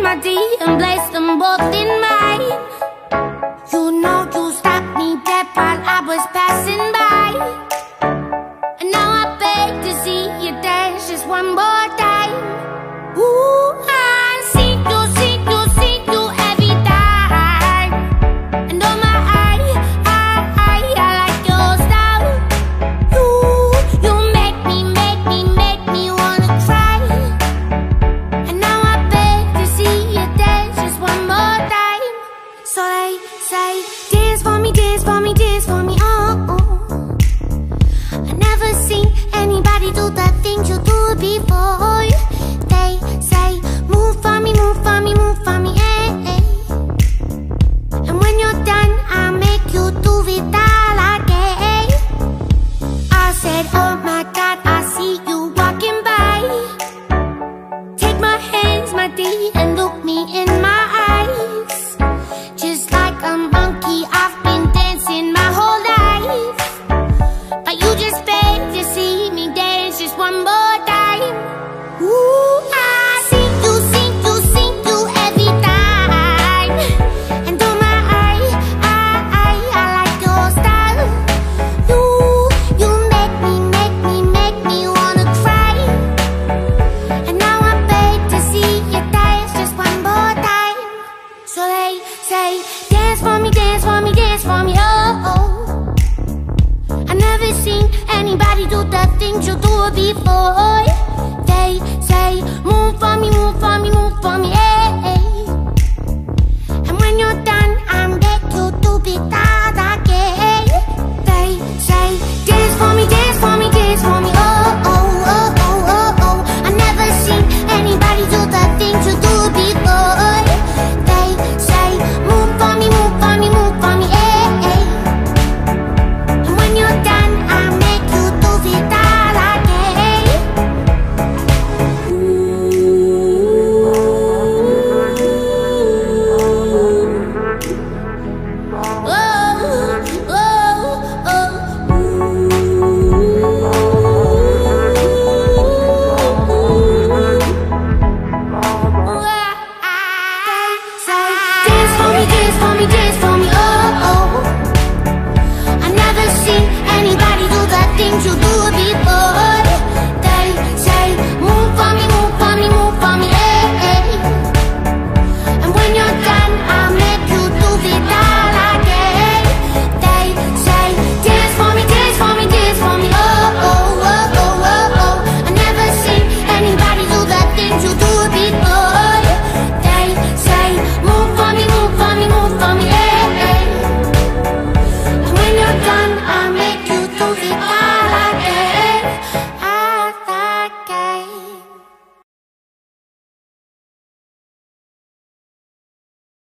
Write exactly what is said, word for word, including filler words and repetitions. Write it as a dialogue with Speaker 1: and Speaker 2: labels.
Speaker 1: my D and place them both in mine. You know you stopped me dead while I was passing by, and now I beg to see you dance just one more time. Ooh, I see you, see you, see you every time. And oh my, I, I, I, I like your style. You, you make me, make me, make me wanna cry. And now I beg to see you dance just one more time. So they say, dance for me, dance for me, dance for me, oh, oh. I never seen anybody do the things you do before. They say, move for me, move for me, move for me, eh, eh. And when you're done, I'll make you do it all again. I said, oh my God, I see you walking by. Take my hands, my D, and look me in my eyes. Just like a monkey, I've been dancing my whole life, but you just beg to see me dance just one more time. Ooh, I see you, see you, see you every time. And oh my, I, I, I, I like your style. You, you make me, make me, make me wanna cry. And now I beg to see you dance just one more time. So they say, dance for me, dance for me, dance for me, oh, oh. I never seen anybody do the things you do before.